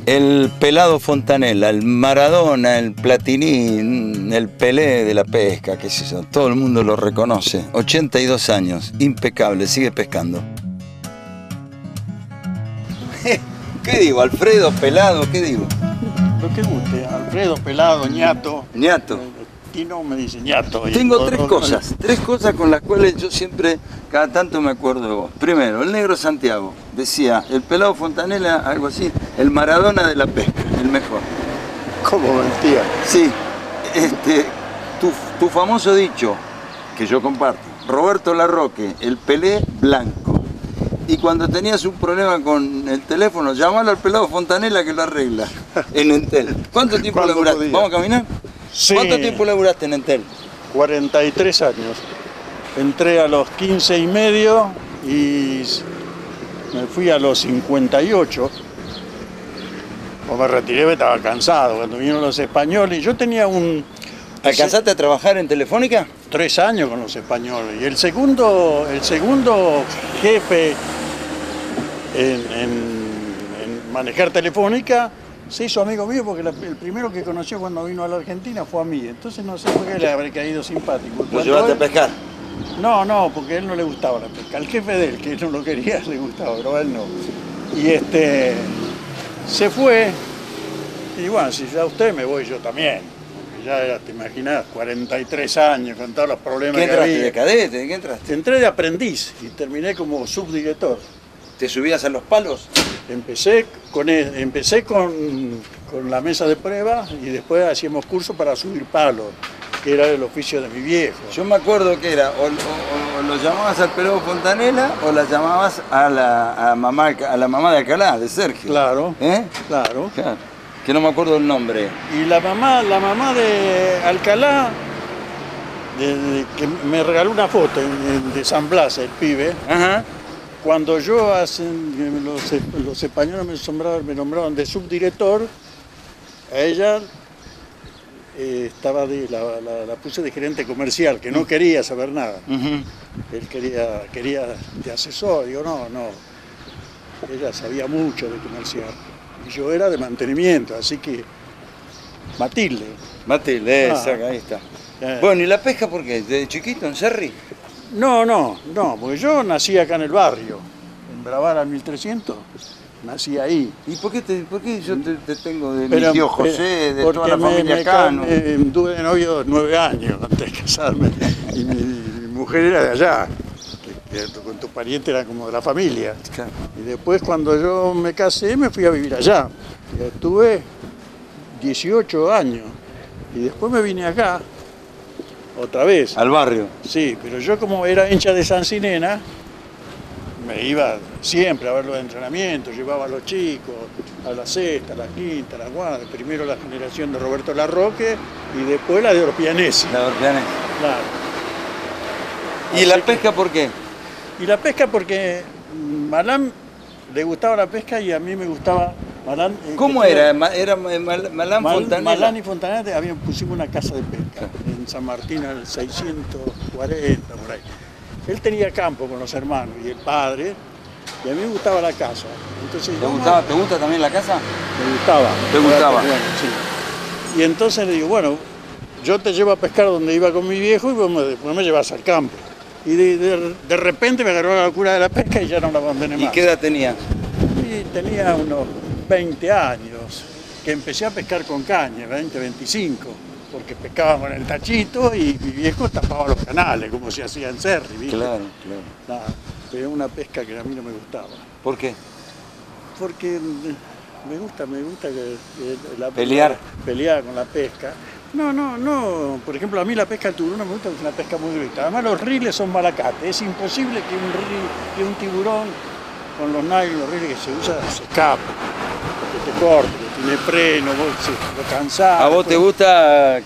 El Pelado Fontanella, el Maradona, el Platini, el Pelé de la pesca, qué sé yo, todo el mundo lo reconoce. 82 años, impecable, sigue pescando. ¿Qué digo? ¿Alfredo, Pelado? ¿Qué digo? Lo que guste, Alfredo, Pelado, ñato. Ñato. Tino me dice ñato. Tengo tres cosas con las cuales yo siempre, cada tanto me acuerdo de vos. Primero, el Negro Santiago, decía, el Pelado Fontanella, algo así, el Maradona de la pesca, el mejor. ¿Cómo mentía? Sí, tu famoso dicho, que yo comparto, Roberto Larroque, el Pelé blanco. Y cuando tenías un problema con el teléfono, llamalo al Pelado Fontanella que lo arregla en Entel. ¿Cuánto tiempo laburaste? ¿Vamos a caminar? Sí. ¿Cuánto tiempo laburaste en Entel? 43 años. Entré a los 15 y medio y me fui a los 58. O me retiré, estaba cansado. Cuando vinieron los españoles, yo tenía ¿Alcanzaste a trabajar en Telefónica? 3 años con los españoles. Y el segundo jefe en manejar Telefónica se hizo amigo mío porque el primero que conoció cuando vino a la Argentina fue a mí. Entonces no sé por qué le habré caído simpático. ¿Lo llevaste a pescar? No, porque a él no le gustaba la pesca. Al jefe de él, que no lo quería, le gustaba, pero a él no. Y se fue. Y bueno, si ya usted me voy yo también. Ya te imaginás, 43 años con todos los problemas que había. ¿Qué entraste de cadete? ¿De qué entraste? Entré de aprendiz y terminé como subdirector. ¿Te subías a los palos? Empecé con la mesa de prueba y después hacíamos cursos para subir palos, que era el oficio de mi viejo. Yo me acuerdo que era, o lo llamabas al Pelado Fontanella o la llamabas a la mamá de Alcalá, de Sergio. Claro, Claro. Que no me acuerdo el nombre. Y la mamá de Alcalá, que me regaló una foto de San Blas, el pibe. Ajá. Cuando yo, los españoles me nombraron de subdirector, a ella la puse de gerente comercial, que no quería saber nada. Él quería de asesor, digo, no. Ella sabía mucho de comercial. Y yo era de mantenimiento, así que Matilde, ahí está. Bueno, ¿y la pesca por qué? ¿Desde chiquito en Cerri? No, porque yo nací acá en el barrio, en Bravara 1300, nací ahí. ¿Y por qué yo te tengo de mi tío José, de toda la familia acá? Tuve de novio 9 años antes de casarme, y mi mujer era de allá. Con tu pariente era como de la familia. Claro. Y después cuando yo me casé me fui a vivir allá. Y estuve 18 años. Y después me vine acá, otra vez. ¿Al barrio? Sí, pero yo como era hincha de Sancinena, me iba siempre a ver los entrenamientos, llevaba a los chicos, a la sexta, a la quinta, a la cuarta. Primero la generación de Roberto Larroque y después la de Orpianesi. La de Orpianesi. Claro. ¿Y la pesca por qué? Y la pesca porque Malán le gustaba la pesca y a mí me gustaba Malán. ¿Cómo era? ¿Era Malán Fontanella? Malán y Fontanella pusimos una casa de pesca en San Martín al 640, por ahí. Él tenía campo con los hermanos y el padre, y a mí me gustaba la casa. Entonces, ¿Te gusta también la casa? Me gustaba. ¿Te gustaba? Bueno, sí. Y entonces le digo, bueno, yo te llevo a pescar donde iba con mi viejo y después me llevas al campo. Y de repente me agarró la locura de la pesca y ya no la abandoné más. ¿Y qué edad tenía? Y tenía unos 20 años, que empecé a pescar con caña, 25, porque pescábamos en el tachito y mi viejo tapaba los canales, como se hacía en Cerri, ¿viste? Claro. Pero una pesca que a mí no me gustaba. ¿Por qué? Porque me gusta Pelear con la pesca. No, por ejemplo, a mí la pesca del tiburón no me gusta, es una pesca muy directa. Además los riles son malacates, es imposible que un tiburón con los nylon, los riles que se usan, se escape, que te corte, que tiene freno, lo cansás. ¿A vos te gusta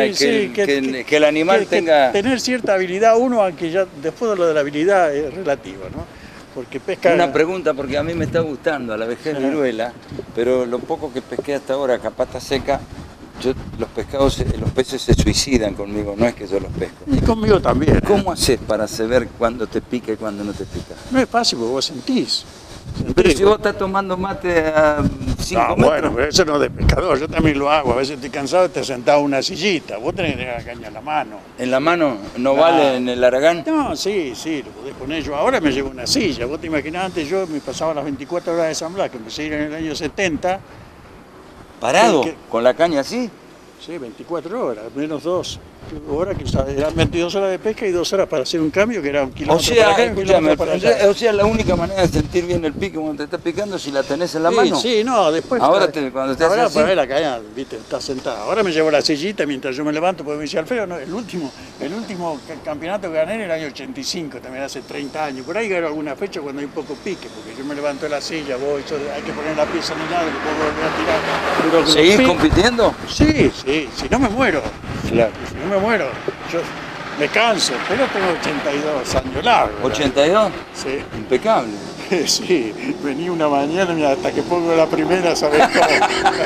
que el animal tenga...? Tener cierta habilidad, aunque ya después de lo de la habilidad es relativa, ¿no? Porque pesca... Una pregunta, porque a mí me está gustando a la vejez viruela, pero lo poco que pesqué hasta ahora, capata seca, los peces se suicidan conmigo, no es que yo los pesco. Y conmigo también. ¿Cómo haces para saber cuándo te pica y cuándo no te pica? No es fácil porque vos sentís. Pero si vos estás tomando mate a 5 metros. Bueno, pero eso no es de pescador, yo también lo hago. A veces estoy cansado y te sentado en una sillita. Vos tenés que tener la caña en la mano. ¿En la mano no vale en el Aragán? No, sí, lo podés poner. Yo ahora me llevo una silla. Vos te imaginás, antes yo me pasaba las 24 horas de San Blas, que empecé a ir en el año 70. ¿Parado? ¿Con la caña así? Sí, 24 horas, menos 2 horas, que eran 22 horas de pesca y 2 horas para hacer un cambio, que era un kilómetro para acá y un kilómetro para allá. O sea, la única manera de sentir bien el pique cuando te está picando es si la tenés en la mano. Sí, no, después... Ahora cuando te haces así... Ahora la caña, viste, está sentada. Ahora me llevo la sillita mientras yo me levanto, porque me decía Alfredo, no, el último campeonato que gané en el año 85, también hace 30 años. Por ahí gano alguna fecha cuando hay poco pique, porque yo me levanto de la silla, voy, hay que poner la pieza en el lado, después volver a tirar. ¿Seguís compitiendo? Sí, si no me muero. Claro. Si no me muero, yo me canso, pero tengo 82 años largos. ¿82? Sí. Impecable. Sí, vení una mañana y hasta que pongo la primera, ¿sabes cómo?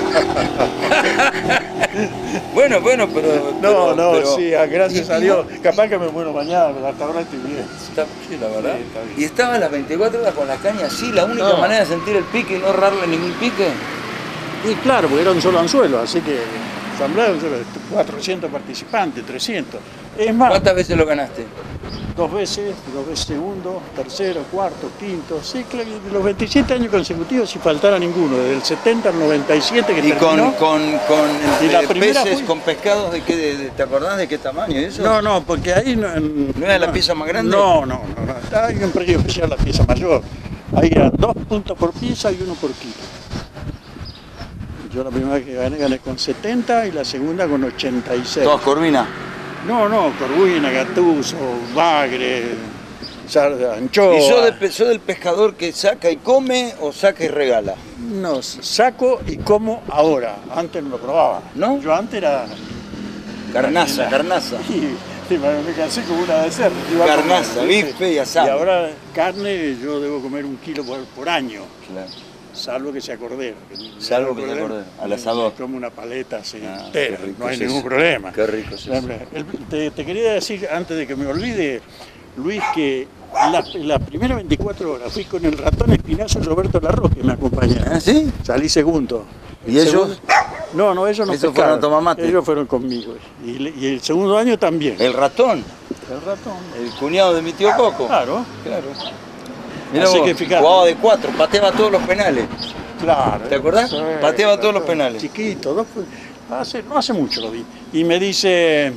Bueno, pero... Sí, gracias a Dios. Capaz que me muero mañana, pero hasta ahora estoy bien. Está bien, la verdad. Sí, está bien. ¿Y estaba las 24 horas con la caña así, la única manera de sentir el pique y no errarle ningún pique? Y claro, porque era un solo anzuelo, así que asamblea un solo, 400 participantes, 300. Es más, ¿Cuántas veces lo ganaste? 2 veces segundo, tercero, cuarto, quinto. Sí, claro, de los 27 años consecutivos sin faltar a ninguno, desde el 70 al 97 que ¿Y terminó. con Y la primera peces, fue... con pescados de qué, ¿te acordás de qué tamaño y eso? No, porque ahí no era la pieza más grande? No. Hay un precio especial la pieza mayor. Ahí eran 2 puntos por pieza y 1 por kilo. Yo la primera vez que gané con 70 y la segunda con 86. ¿Todas corvinas? No, corvina, gatuso, bagre, anchoa. ¿Y sos del pescador que saca y come o saca y regala? No, saco y como ahora. Antes no lo probaba. ¿No? Yo antes era... Carnaza. Sí, me cansé como una de cerdo. Carnaza, bife y asado. Y ahora carne yo debo comer 1 kilo por año. Claro. Salvo que sea cordero. Salvo que sea cordero, al asador. Como una paleta así entera, rico, no hay sí, ningún sí. problema. Qué rico es eso. Te quería decir, antes de que me olvide, Luis, que la primera 24 horas fui con el ratón Espinazo y Roberto Larroque, que me acompañaron. ¿Ah, sí? Salí segundo. ¿Y ellos? No, ellos no ¿Esos pescaron. fueron a tomar mate? Ellos fueron conmigo. Y el segundo año también. ¿El ratón? El ratón. ¿El cuñado de mi tío Coco? Claro. Mirá Así vos, que fíjate. jugaba de 4, pateaba todos los penales. Claro. ¿Te acordás? Sí, Pateaba todos los penales. Chiquito, no hace mucho lo vi. Y me dice,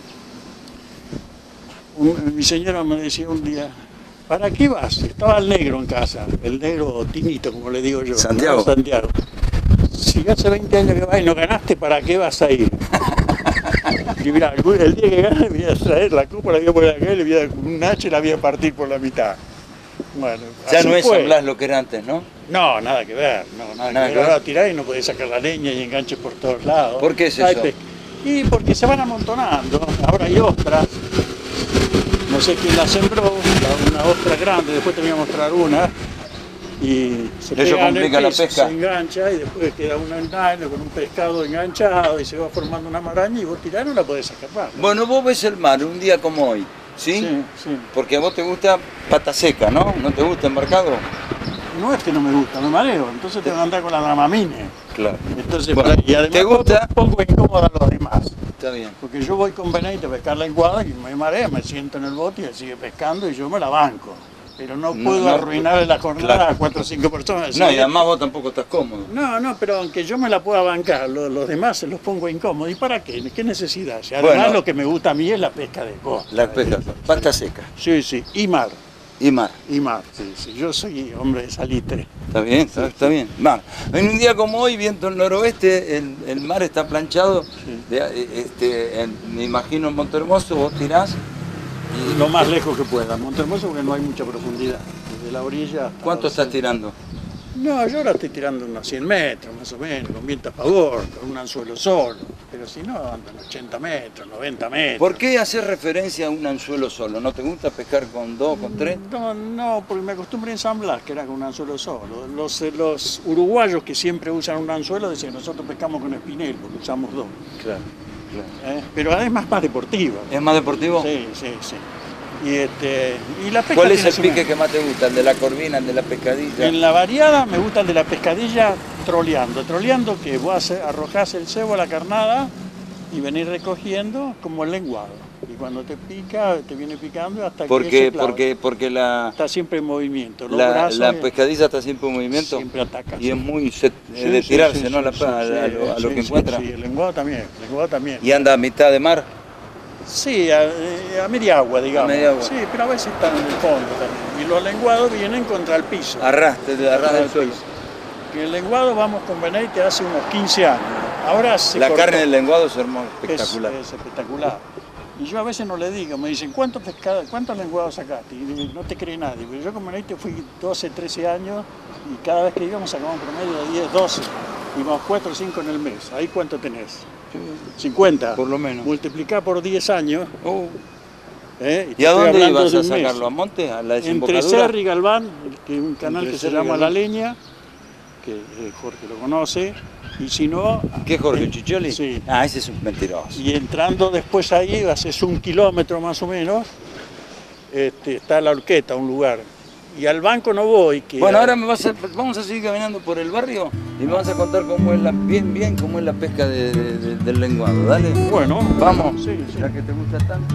mi señora me decía un día, ¿para qué vas? Estaba el negro en casa, el negro Tinito, como le digo yo. Santiago. ¿No? Santiago. Si hace 20 años que vas y no ganaste, ¿para qué vas a ir? Y mirá, el día que gane me voy a traer la copa, la voy a poner acá y le voy a dar con un hacha y la voy a partir por la mitad. Bueno, ya así no es fue. San Blas lo que era antes, ¿no? No, nada que ver, nada que ver. Ahora tirás y no podés sacar la leña y enganches por todos lados. ¿Por qué es eso? Y porque se van amontonando, ahora hay ostras, no sé quién la sembró, una ostra grande, después te voy a mostrar una, y se Eso pega en el complica la piso, pesca. se engancha y después queda una en nylon con un pescado enganchado y se va formando una maraña y vos tirás no la podés sacar más. Bueno, vos ves el mar un día como hoy, ¿sí? Sí. Porque a vos te gusta pata seca, ¿no? ¿No te gusta embarcado? No es que no me gusta, me mareo, entonces tengo que andar con la dramamine. Claro. Entonces, Bueno, y además ¿te gusta? pongo incómoda a los demás. Está bien. Porque yo voy con Benedito a pescar la enguada y me mareo, me siento en el bote y él sigue pescando y yo me la banco. Pero no puedo arruinarle la jornada a 4 o 5 personas. No, y además vos tampoco estás cómodo. No, pero aunque yo me la pueda bancar, los demás se los pongo incómodos. ¿Y para qué? ¿Qué necesidad? Si además Bueno, lo que me gusta a mí es la pesca de costa. La pesca, pata seca. Sí, y mar. Y mar. Sí. Yo soy hombre de salitre. Está bien, está bien. Mar. En un día como hoy, viento el noroeste, el mar está planchado. Sí. Me imagino en Montehermoso, vos tirás. Y lo más lejos que pueda. Montehermoso porque no hay mucha profundidad. Desde la orilla. ¿Cuánto estás tirando? No, yo ahora estoy tirando unos 100 metros más o menos, con viento a favor, con un anzuelo solo. pero si no andan 80 metros, 90 metros. ¿Por qué hacer referencia a un anzuelo solo? ¿No te gusta pescar con 2, con 3? No, porque me acostumbré a ensamblar, que era con un anzuelo solo. Los uruguayos que siempre usan un anzuelo dicen que nosotros pescamos con espinel, porque usamos 2. Claro, claro. Pero además más deportiva. ¿Es más deportivo? Sí. Y la pesca. ¿Cuál es el pique que más te gusta? ¿El de la corvina, el de la pescadilla? En la variada me gusta el de la pescadilla troleando. Troleando que vos arrojás el cebo a la carnada y venís recogiendo como el lenguado. Y cuando te pica, te viene picando hasta que se clava. Porque la, está siempre en movimiento. la pescadilla está siempre en movimiento. Siempre ataca. Y es muy de tirarse, ¿no? A lo que encuentra. Sí, el lenguado también. ¿Y anda a mitad de mar? Sí, a media agua, digamos. A media agua. Sí, pero a veces están en el fondo también. Y los lenguados vienen contra el piso. Arrastre del suelo. Que el lenguado vamos con Beneite hace unos 15 años. Ahora se la cortó. carne del lenguado es hermosa, espectacular. Es espectacular. Y yo a veces no le digo, me dicen, ¿cuántos lenguados sacaste? Y digo, no te cree nadie. Pero yo con Beneite fui 12, 13 años y cada vez que íbamos sacábamos un promedio de 10, 12. Íbamos 4 o 5 en el mes. ¿Ahí cuánto tenés? 50. Por lo menos. Multiplicá por 10 años. ¿Y a dónde ibas a sacarlo? ¿A Monte? ¿A la desembocadura? Entre Serra y Galván, que es un canal que se llama La Leña, que Jorge lo conoce, y si no... ¿Qué es Jorge Chicholi? Sí. Ah, ese es un mentiroso. Y entrando después ahí, haces 1 kilómetro más o menos, está La Horqueta, un lugar. Y al banco no voy. Bueno, ahora vamos a seguir caminando por el barrio y me vas a contar cómo es cómo es la pesca del lenguado, ¿dale? Bueno, vamos. Sí. Ya que te gusta tanto.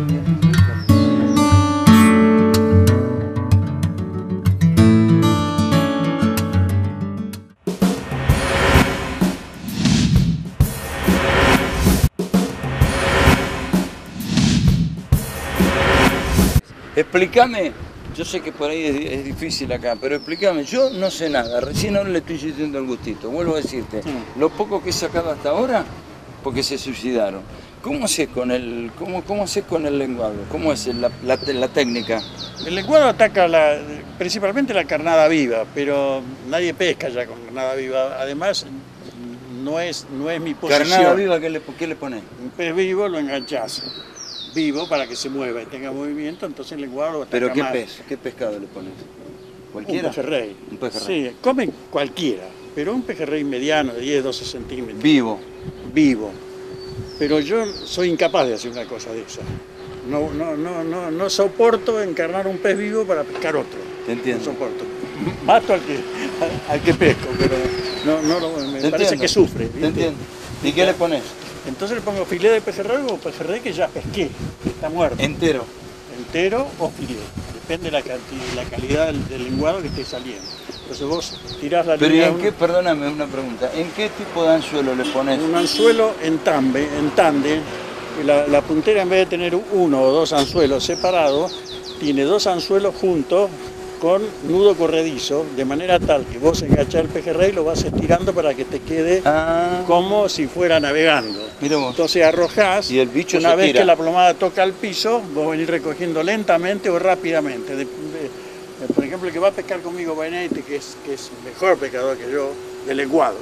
Explícame, yo sé que por ahí es difícil acá, pero explícame, yo no sé nada, recién ahora le estoy diciendo el gustito, vuelvo a decirte, lo poco que he sacado hasta ahora, porque se suicidaron. ¿Cómo haces con el lenguado? ¿Cómo es la técnica? El lenguado ataca principalmente la carnada viva, pero nadie pesca ya con carnada viva, además no es mi posición. ¿Carnada viva qué le pones? Un pez vivo lo enganchás. Vivo para que se mueva y tenga movimiento, entonces el lenguado lo ataca. ¿Pero qué más. ¿Qué pescado le pones? ¿Cualquiera? Un pejerrey. Un pejerrey. Sí, comen cualquiera, pero un pejerrey mediano de 10, 12 centímetros. Vivo. Pero yo soy incapaz de hacer una cosa de esa. No soporto encarnar un pez vivo para pescar otro. Te entiendo. No soporto. Mato al que pesco, pero me parece que sufre. ¿viste? Te entiendo. ¿Y qué le pones? Entonces le pongo filé de pejerrey o pejerrey que ya pesqué, que está muerto. Entero O filé, depende de la calidad del lenguado que esté saliendo. Entonces vos tirás la línea. ¿Pero perdóname una pregunta, ¿en qué tipo de anzuelo le pones? Un anzuelo en tándem, la puntera en vez de tener 1 o 2 anzuelos separados, tiene 2 anzuelos juntos con nudo corredizo, de manera tal que vos enganchás el pejerrey y lo vas estirando para que te quede como si fuera navegando. Entonces arrojás, y el bicho una vez tira. que la plomada toca el piso, vos venís recogiendo lentamente o rápidamente. Por ejemplo, el que va a pescar conmigo, Beneite, que es mejor pescador que yo, de lenguado,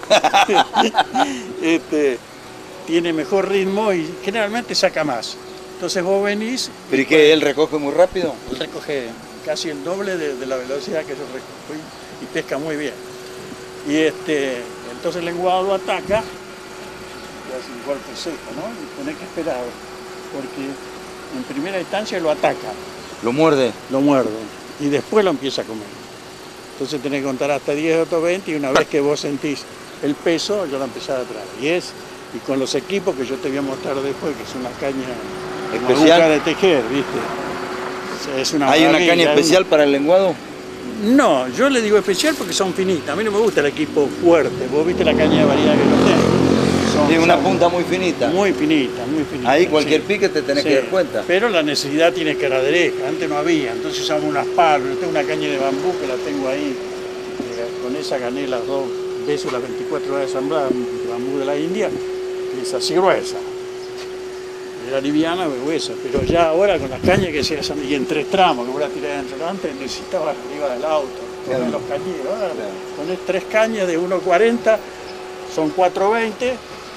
tiene mejor ritmo y generalmente saca más. Entonces vos venís... ¿Pero y qué, él recoge muy rápido? Él recoge casi el doble de la velocidad que yo recojo y pesca muy bien. Y entonces el lenguado lo ataca, y hace un golpe seco, ¿no? Y tenés que esperar, porque en primera instancia lo ataca. ¿Lo muerde? Lo muerde, y después lo empieza a comer. Entonces tenés que contar hasta 10 o 20 y una vez que vos sentís el peso, yo lo empezás atrás. Y con los equipos que yo te voy a mostrar después, que es una caña especial de tejer, ¿viste? Es una ¿Hay una caña especial para el lenguado? No, yo le digo especial porque son finitas. A mí no me gusta el equipo fuerte. Vos viste la caña de variedad que yo tengo. Tiene una punta muy finita. Muy finita, muy finita. Ahí cualquier pique te tenés que dar cuenta. Pero la necesidad tiene que era derecha. Antes no había. Entonces usamos unas palos. Yo tengo una caña de bambú que la tengo ahí. Con esa gané las 2 veces las 24 horas de asamblea de bambú de la India. Que es así gruesa. Era liviana o gruesa, pero ya ahora con las cañas que se hacen y en 3 tramos que voy a tirar dentro, antes necesitaba arriba del auto, con los cañeros, ahora pones 3 cañas de 1,40, son 4,20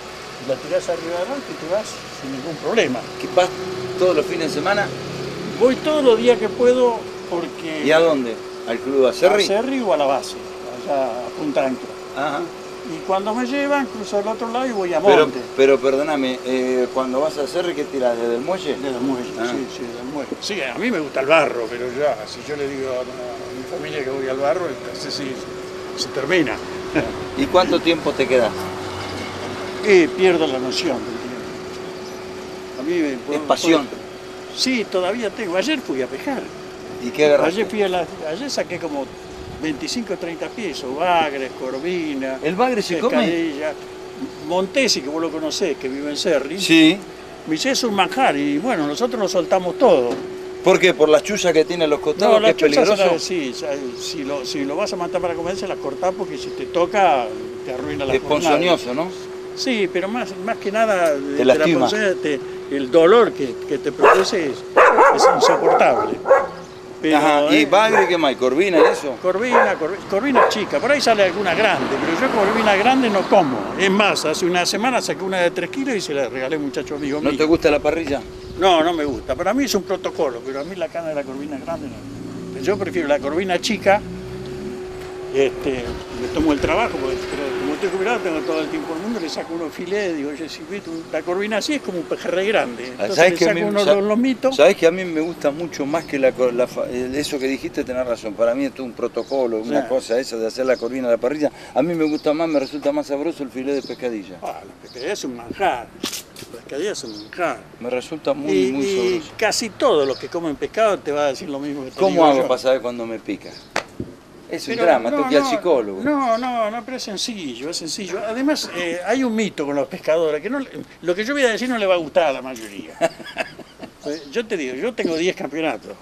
y la tirás arriba del auto y te vas sin ningún problema. ¿Que vas todos los fines de semana? Voy todos los días que puedo porque... ¿Y a dónde? ¿Al club Acerri? A Acerri o a la base, allá a Punta Ancla. Ajá. Y cuando me llevan, cruzo al otro lado y voy a monte. Pero perdóname, cuando vas a Acerri, ¿qué tirás? ¿Desde el muelle? Desde el muelle, sí, desde el muelle. Sí, a mí me gusta el barro, pero ya, si yo le digo a mi familia que voy al barro, entonces sí, se termina. ¿Y cuánto tiempo te quedas? Pierdo la noción del tiempo. A mí ¿Es pasión? Sí, todavía tengo. Ayer fui a pescar. ¿Y qué agarraste? Ayer saqué como 25 o 30 pies, bagres, corvina. ¿El bagre se come? Montesi, que vos lo conocés, que vive en Cerri. Sí. Me dice, es un manjar y bueno, nosotros lo soltamos todo. ¿Por qué? ¿Por las chuzas que tiene a los costados, que es peligroso? Sí, si lo vas a matar para comerse, las cortás porque si te toca, te arruina la jornada. Es ponzoñoso, ¿no? Sí, pero más que nada, te lastima. El dolor que te produce es insoportable. Pero, ajá, ¿y bagre qué más? ¿Corvina y eso? Corvina chica, por ahí sale alguna grande, pero yo corvina grande no como. Es más, hace una semana saqué una de 3 kilos y se la regalé a un muchacho amigo mío. ¿No te gusta la parrilla? No, no me gusta. Para mí es un protocolo, pero a mí la carne de la corvina grande no. Yo prefiero la corvina chica. Me tomo el trabajo, porque como estoy jubilado tengo todo el tiempo del mundo, le saco unos filetes, digo, oye, si la corvina así es como un pejerrey grande. Entonces ¿sabes le que saco unos lomitos. ¿Sabes que a mí me gusta mucho más que eso que dijiste? Tenés razón, para mí es todo un protocolo, una cosa esa de hacer la corvina a la parrilla. A mí me gusta más, me resulta más sabroso el filete de pescadilla. La pescadilla es un manjar. La pescadilla es un manjar. Me resulta muy sabroso. Y casi todos los que comen pescado te va a decir lo mismo que te ¿Cómo digo hago yo? para saber cuando me pica? Es un drama, tengo que ir al psicólogo. No, pero es sencillo, es sencillo. Además, hay un mito con los pescadores, que lo que yo voy a decir no le va a gustar a la mayoría. Yo te digo, yo tengo 10 campeonatos.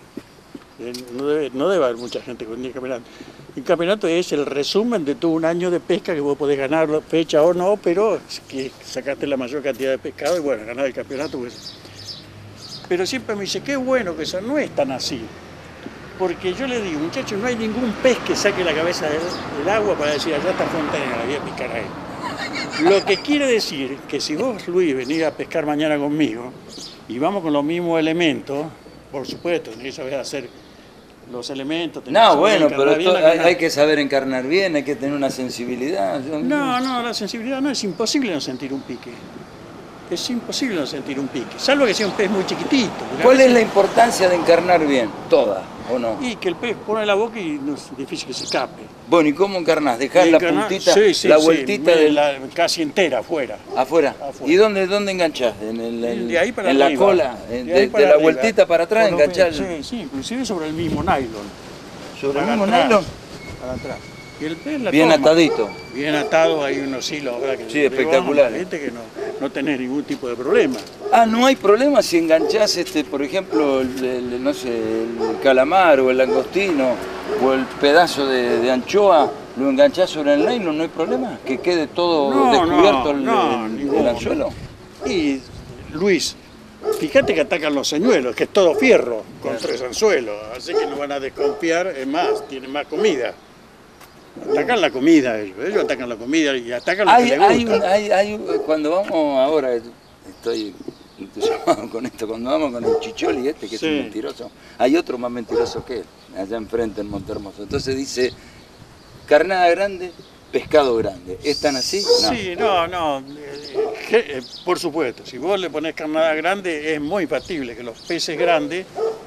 No debe haber mucha gente con 10 campeonatos. El campeonato es el resumen de todo un año de pesca que vos podés ganar, fecha o no, pero que sacaste la mayor cantidad de pescado y bueno, ganar el campeonato. Pues. Pero siempre me dice, qué bueno que eso no es tan así. Porque yo le digo, muchachos, no hay ningún pez que saque la cabeza del agua para decir, allá está Fontanera, la voy a picar a él. Lo que quiere decir que si vos, Luis, venís a pescar mañana conmigo y vamos con los mismos elementos, por supuesto, tenés que saber hacer los elementos. No, bueno, pero hay que saber encarnar bien, hay que tener una sensibilidad. No, la sensibilidad no, es imposible no sentir un pique. Es imposible no sentir un pique, salvo que sea un pez muy chiquitito. ¿Cuál es la importancia de encarnar bien? ¿Toda o no? Y que el pez pone la boca y no es difícil que se escape. Bueno, ¿y cómo encarnás? ¿Dejás la puntita, la vueltita casi entera afuera? ¿Afuera? ¿Y dónde enganchás? De ahí para ¿En arriba. La cola? ¿De la vueltita para atrás enganchás? Sí, inclusive sobre el mismo nylon. ¿Sobre el mismo nylon? Para atrás. Y el pez la bien toma. Atadito. Bien atado, hay unos hilos ahora que sí, espectacular. Que no tenés ningún tipo de problema. Ah, no hay problema si enganchás, por ejemplo, no sé, el calamar o el langostino o el pedazo de anchoa, lo enganchás sobre el nylon, ¿no hay problema? ¿Que quede todo descubierto el anzuelo? Y, Luis, fíjate que atacan los señuelos, que es todo fierro, con 3 anzuelos, así que no van a desconfiar, es más, tienen más comida. Atacan la comida, ellos atacan la comida y atacan lo que les gusta. Cuando vamos ahora, estoy entusiasmado con esto, cuando vamos con el Chicholi que es un mentiroso, hay otro más mentiroso que él, allá enfrente en Montermoso. Entonces dice, carnada grande, pescado grande. ¿Es tan así? No. Sí, no. Por supuesto, si vos le ponés carnada grande, es muy factible que los peces grandes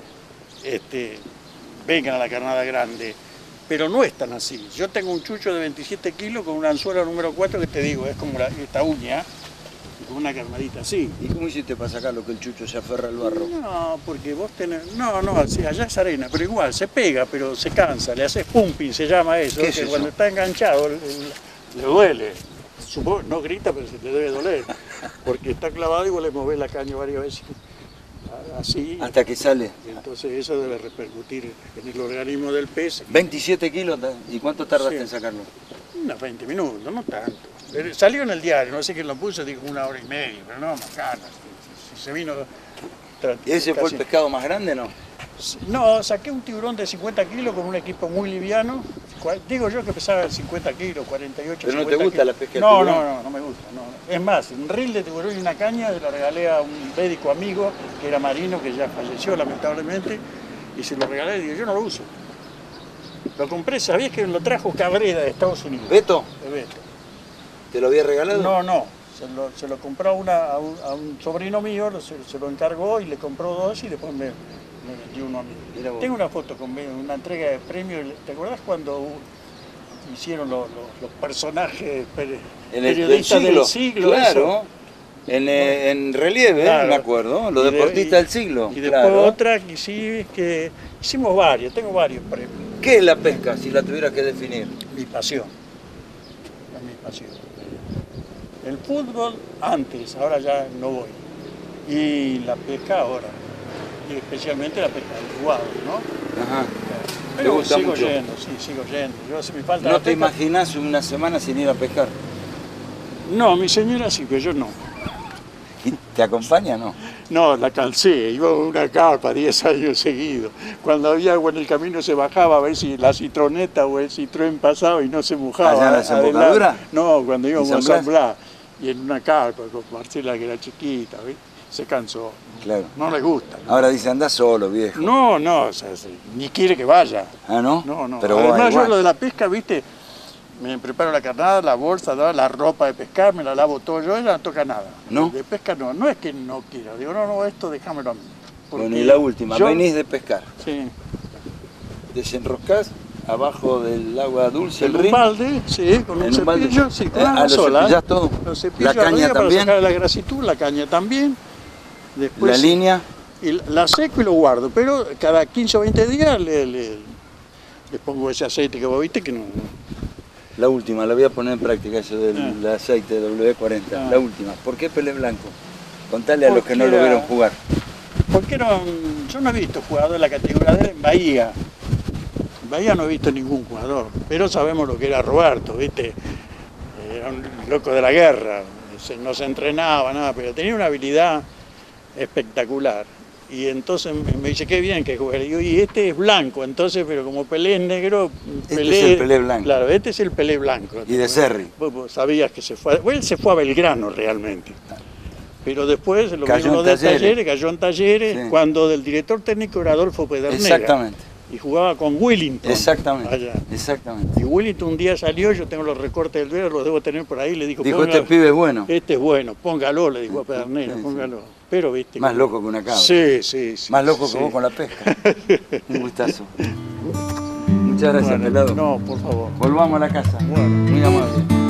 vengan a la carnada grande. Pero no es tan así. Yo tengo un chucho de 27 kilos con un anzuelo número 4 que te digo, es como esta uña, con una carnadita así. ¿Y cómo hiciste para sacarlo que el chucho se aferra al barro? No, porque vos tenés... No, sí, allá es arena, pero igual, se pega, pero se cansa, le haces pumping, se llama eso, ¿Qué que es eso? Cuando está enganchado le duele. Supongo, no grita, pero se le debe doler, porque está clavado y vos le movés la caña varias veces. Así, hasta que sale. Entonces eso debe repercutir en el organismo del pez. 27 kilos, ¿y cuánto tardaste en sacarlo? Unos 20 minutos, no tanto. Salió en el diario, no sé quién lo puso, dijo 1 hora y media, pero no, más ganas. Se vino... ¿Y ese fue el pescado más grande, no? No, saqué un tiburón de 50 kilos con un equipo muy liviano. Digo yo que pesaba 50 kilos, 48, ¿Pero no 50 te gusta kilos. la pesca de No, tiburón? no me gusta. No. Es más, un reel de tiburón y una caña se lo regalé a un médico amigo que era marino, que ya falleció lamentablemente, y se lo regalé y digo, yo no lo uso. Lo compré, ¿sabías que lo trajo Cabrera de Estados Unidos? ¿Beto? De Beto. ¿Te lo había regalado? No. Se lo compró a un sobrino mío, se lo encargó y le compró 2 y después me vendió uno a mí. Mira vos. Tengo una foto con una entrega de premios. ¿Te acordás cuando hicieron los personajes periodistas del siglo? Claro. Eso? En relieve, Claro. me acuerdo, los deportistas del siglo. Y después claro. otra que hicimos varios, tengo varios premios. ¿Qué es la pesca, si la tuvieras que definir? Mi pasión. Es mi pasión. El fútbol antes, ahora ya no voy. Y la pesca ahora. Y especialmente la pesca del jugado, ¿no? Ajá. ¿Te Pero gusta sigo mucho? yendo, sí, sigo yendo. Yo, si me falta ¿No la te pesca- imaginas una semana sin ir a pescar? No, mi señora sí, pero yo no. ¿Y ¿Te acompaña o no? No, la calcé, iba a una carpa 10 años seguidos. Cuando había agua en el camino se bajaba a ver si la citroneta o el citrón pasaba y no se mojaba. ¿Allá en la adelante. desembocadura? No, cuando íbamos a ¿En San San Blas. Y en una carpa con Marcela, que era chiquita, ¿ves? Se cansó. Claro. No le gusta. Ahora dice, anda solo, viejo. No, o sea, ni quiere que vaya. Ah, ¿no? No. Pero Además, igual. yo lo de la pesca, ¿viste? Me preparo la carnada, la bolsa, la ropa de pescar, me la lavo todo yo, ella no toca nada. ¿No? De pesca no es que no quiera, digo, no, esto déjamelo a mí. Bueno, Porque y la última, yo- venís de pescar, Sí, desenroscás abajo del agua dulce, el en un río. balde, sí, con un En un balde. cepillo, sí, con una ¿lo sola. cepillás todo? Lo cepillo ¿La caña arriba para también? sacar la grasitud, la caña también. Después, La línea, Y la seco y lo guardo, pero cada 15 o 20 días le pongo ese aceite que vos viste que no. la última, la voy a poner en práctica, eso del aceite W40. Ah. La última, ¿por qué Pelé Blanco? Contale a los que no lo Porque era- vieron jugar. ¿Por qué no? Yo no he visto jugador de la categoría de él en Bahía. En Bahía no he visto ningún jugador, pero sabemos lo que era Roberto, ¿viste? Era un loco de la guerra, no se entrenaba, nada, pero tenía una habilidad espectacular. Y entonces me dice, qué bien que juega. Le digo, y este es blanco, entonces, pero como Pelé es negro, Este es el Pelé blanco. Claro, este es el Pelé blanco. Y de Cerri. Vos sabías que se fue, él se fue a Belgrano realmente. Pero después lo Cayó mismo en de Talleres. cayó en Talleres, Sí. cuando del director técnico era Adolfo Pedernera. Exactamente, Y jugaba con Willington. exactamente, Allá. exactamente. Y Willington un día salió, yo tengo los recortes del dedo, los debo tener por ahí, le dijo, Dijo, "Ponga- este pibe es bueno. este es bueno, póngalo", le dijo a Pedernera, Sí, sí. póngalo. Pero viste. Más que- loco que una cabra. Sí. Más loco sí. que vos con la pesca. Un gustazo. Muchas gracias, Bueno, pelado. no, por favor. Volvamos a la casa. Bueno. Muy amable.